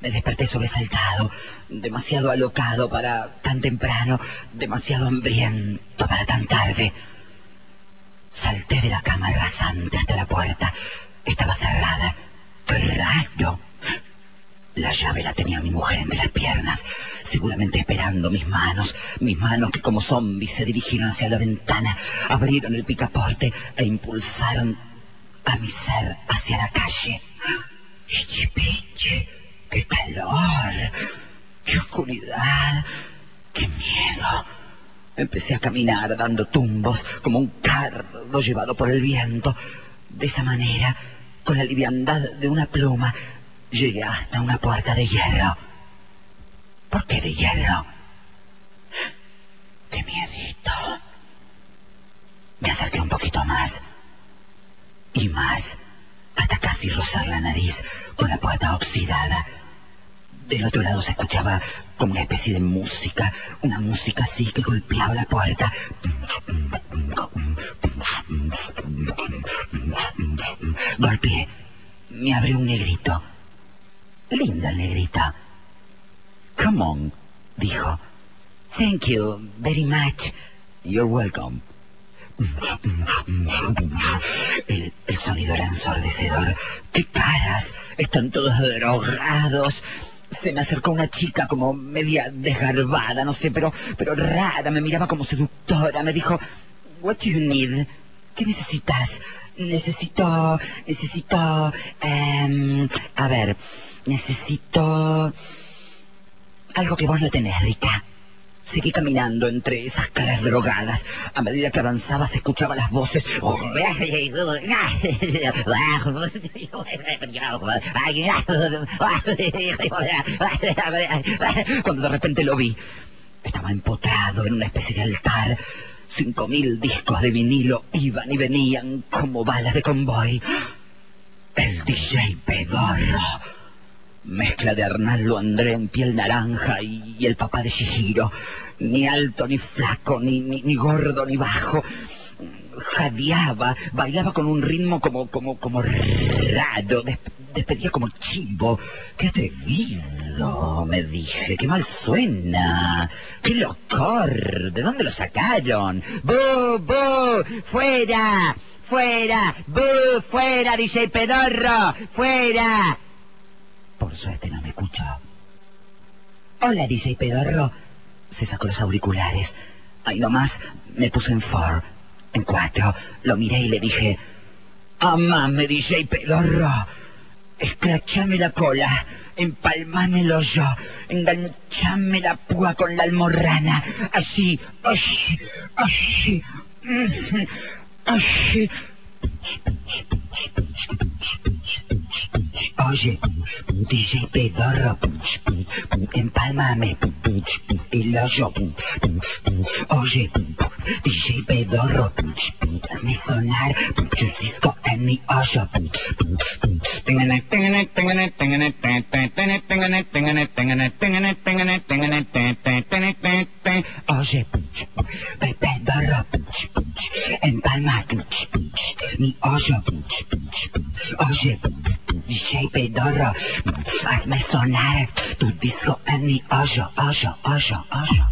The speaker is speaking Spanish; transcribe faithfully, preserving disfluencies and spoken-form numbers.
Me desperté sobresaltado, demasiado alocado para tan temprano, demasiado hambriento para tan tarde. Salté de la cama rasante hasta la puerta. Estaba cerrada. ¡Qué raro! La llave la tenía mi mujer entre las piernas, seguramente esperando mis manos, mis manos que como zombies se dirigieron hacia la ventana, abrieron el picaporte e impulsaron a mi ser hacia la calle. ¡Piche, piche! ¡Qué calor! ¡Qué oscuridad! ¡Qué miedo! Empecé a caminar dando tumbos como un cardo llevado por el viento. De esa manera, con la liviandad de una pluma, llegué hasta una puerta de hierro. ¿Por qué de hierro? ¡Qué miedito! Me acerqué un poquito más y más, hasta casi rozar la nariz con la puerta oxidada. Del otro lado se escuchaba como una especie de música, una música así que golpeaba la puerta. Golpeé. Me abrió un negrito. Linda el negrito. Come on, dijo. Thank you very much. You're welcome. El, el sonido era ensordecedor. ¡Qué caras! Están todos drogados. Se me acercó una chica como media desgarbada, no sé, pero, pero rara. Me miraba como seductora. Me dijo, what do you need? ¿Qué necesitas? Necesito... Necesito... Um, a ver... Necesito... algo que vos no tenés, rica. Seguí caminando entre esas caras drogadas. A medida que avanzaba se escuchaban las voces. Cuando de repente lo vi, estaba empotrado en una especie de altar. Cinco mil discos de vinilo iban y venían como balas de convoy. El D J Pedorro. Mezcla de Arnaldo André en piel naranja y, y el papá de Chihiro. Ni alto, ni flaco, ni, ni, ni gordo, ni bajo. Jadeaba, bailaba con un ritmo como, como, como raro, des, despedía como chivo. ¡Qué atrevido!, me dije. ¡Qué mal suena! ¡Qué locor! ¿De dónde lo sacaron? ¡Bu, bu! ¡Fuera! ¡Fuera! ¡Bu! ¡Fuera, D J Pedorro! ¡Fuera! Por suerte no me escuchó. Hola, D J Pedorro. Se sacó los auriculares. Ahí nomás me puse en four, en cuatro. Lo miré y le dije, amame, D J Pedorro. Escrachame la cola, empalmame el hoyo, enganchame la púa con la almorrana. Así, así, así, así. Oye, D J Pedorro, empálmame el hoyo. Oye, D J Pedorro, hazme sonar tu disco en mi hoyo. Oye, Pedorro, empalma mi hoyo. Oye, D J Pedorro, hazme sonar tu disco en mi hoyo, hoyo, hoyo, hoyo.